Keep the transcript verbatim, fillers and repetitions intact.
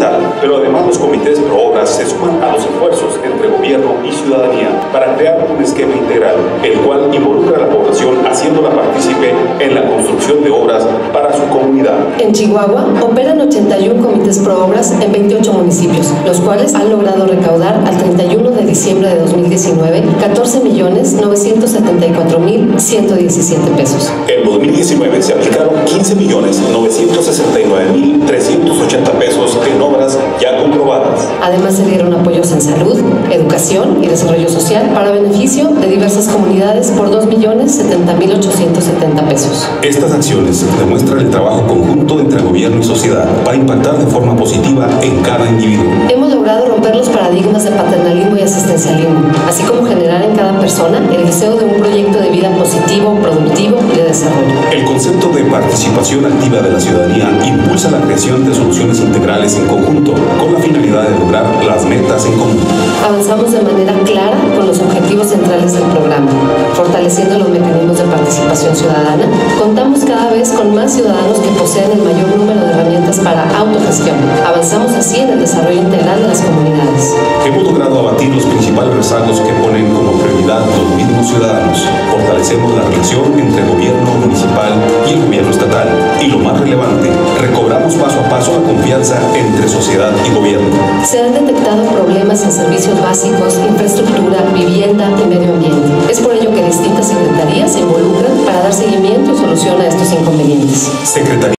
ambiental, pero además los comités pro obras se suman a los esfuerzos entre gobierno y ciudadanía para crear un esquema integral, el cual involucra a la población haciéndola partícipe en la construcción de obras para su comunidad. En Chihuahua operan ochenta y uno comités pro obras en veintiocho municipios, los cuales han logrado recaudar al treinta y uno de diciembre de dos mil diecinueve catorce millones novecientos setenta y cuatro mil ciento diecisiete pesos. En dos mil diecinueve se aplicaron quince millones novecientos sesenta y nueve mil trescientos ochenta pesos en obras ya comprobadas. Además se dieron apoyos en salud, educación y desarrollo social para beneficio de diversas comunidades por dos millones setenta mil ochocientos setenta pesos. Estas acciones demuestran el trabajo conjunto entre gobierno y sociedad para impactar de forma positiva en cada individuo. Hemos logrado romper los paradigmas de paternalismo y asistencialismo, así como generar en cada persona el deseo de un proyecto de vida positivo, productivo y de desarrollo. El concepto de participación activa de la ciudadanía impulsa la creación de soluciones integrales en conjunto, con la finalidad de lograr las metas en común. Avanzamos de manera clara con los objetivos centrales del programa, fortaleciendo los mecanismos de participación ciudadana. Contamos cada vez con más ciudadanos que poseen el mayor número de herramientas para autogestión. Avanzamos así en el desarrollo integral de las comunidades. Hemos logrado abatir los principales rezagos que ponen como prioridad los mismos ciudadanos. Fortalecemos la relación entre el gobierno municipal y el gobierno estatal. Y lo más relevante, recobramos paso a paso la confianza entre sociedad y gobierno. Se han detectado problemas en servicios básicos, infraestructura, vivienda y medio ambiente. Es por ello que distintas secretarías se involucran para dar seguimiento y solución a estos inconvenientes. Secretaría